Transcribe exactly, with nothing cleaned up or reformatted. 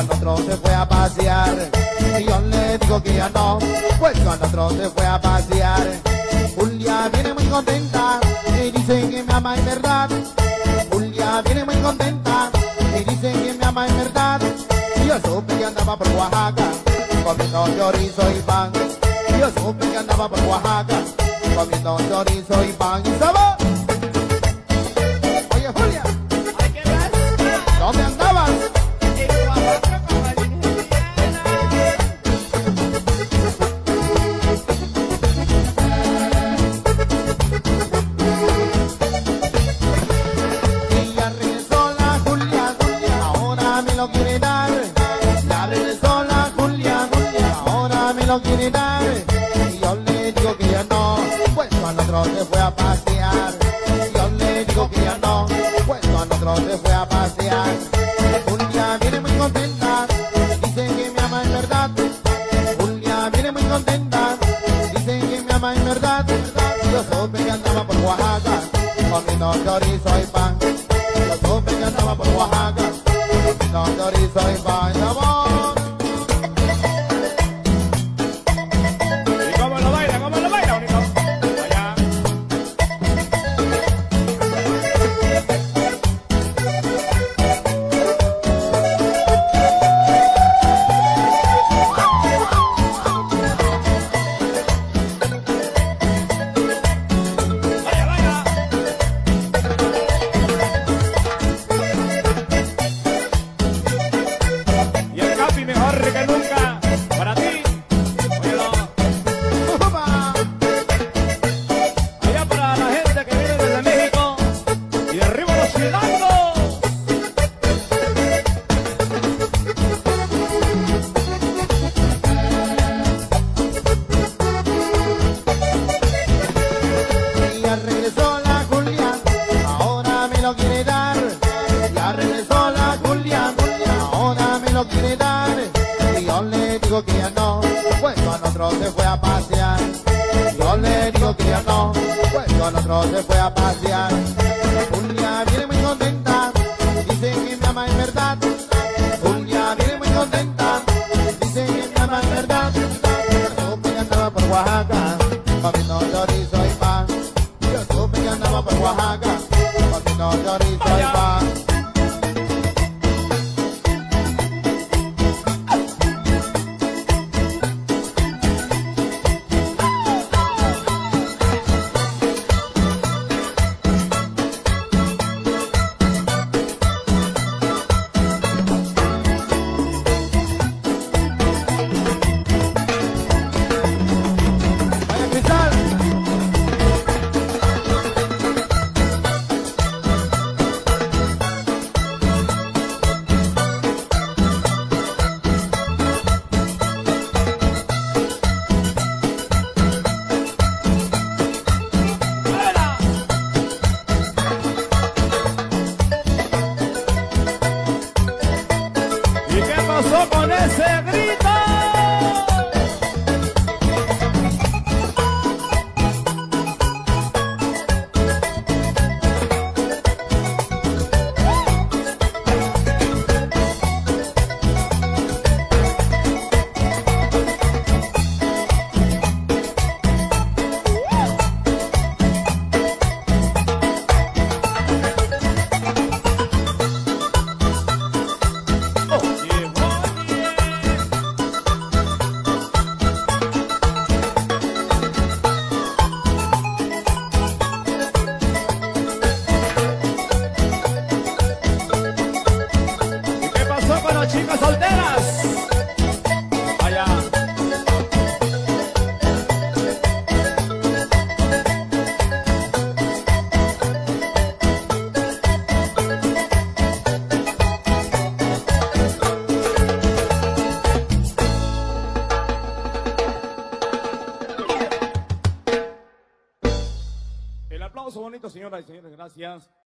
cuando otro se fue a pasear. Y yo le digo que ya no, pues cuando otro se fue a pasear. Julia viene muy contenta y dice que me ama en verdad. Julia viene muy contenta y dice que me ama en verdad. Y yo supe que andaba por Oaxaca comiendo chorizo y pan. Y yo supe que andaba por Oaxaca comiendo chorizo y pan. ¿Y sabor? Oye, Julia, ¿dónde andabas? En Oaxaca con la Virgenciana. Y ya regresó la Julia, Julia, ahora me lo quiere dar. Ya regresó la Julia, Julia, ahora me lo quiere dar. Y yo le digo que ya no, pues cuando otro se fue a pasear. Y yo le digo que ya no, pues cuando otro se fue a pasear. Julia viene muy contenta, dice que me ama en verdad. Julia viene muy contenta, dice que me ama en verdad. Yo supe que andaba por Oaxaca comiendo chorizo y pan. Yo supe que andaba por Oaxaca comiendo chorizo y pan. ¡Sabor! ¿Y cómo lo baila? ¿Cómo lo baila, bonito? Allá. Vaya, vaya. Y el Capi mejor que nunca para ti. Óyelo. ¡Upa! Allá para la gente que viene desde México y de arriba los chilangos. Y ya regresó la Julia, ahora me lo quiere dar. Ya regresó la Julia, Julia, ahora me lo quiere dar. Y yo le digo que ya no, pues con otro se fue a pasear. Yo le digo que ya no, pues con otro se fue a pasear. Julia viene muy contenta, dice que me ama en verdad. Julia viene muy contenta, dice que me ama en verdad. Yo supe que andaba por Oaxaca comiendo chorizo y pan. Yo supe que andaba por Oaxaca comiendo chorizo y pan. Vaya Cristal. ¡Hola! ¿Y qué pasó con ese grito? Oye, oye. ¿Y qué pasó con las chicas solteras? Allá. El aplauso bonito, señoras y señores, gracias.